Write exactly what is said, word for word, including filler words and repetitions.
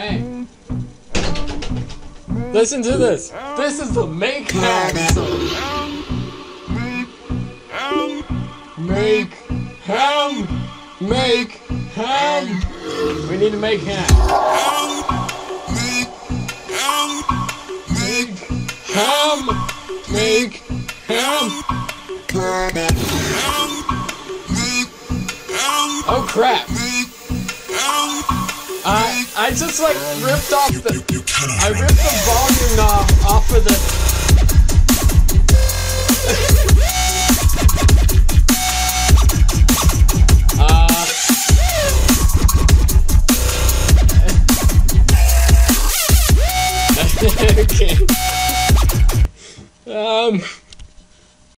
Hey. Listen to this. This is the make ham song. Make ham. Make ham. We need to make ham. Make ham. Make ham. Oh crap. I I just like ripped off the I ripped the volume knob off of the